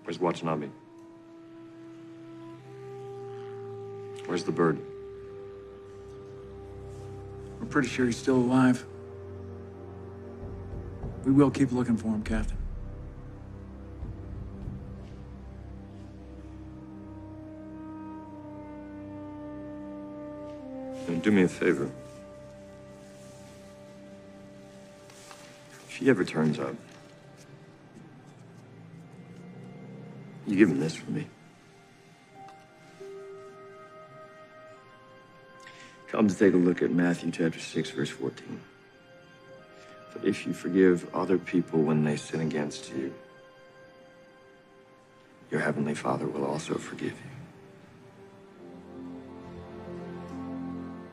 Where's Watanabe? Where's the bird? We're pretty sure he's still alive. We will keep looking for him, Captain. Now, do me a favor. If he ever turns up, you give him this for me. Come to take a look at Matthew chapter 6, verse 14. But if you forgive other people when they sin against you, your heavenly Father will also forgive you.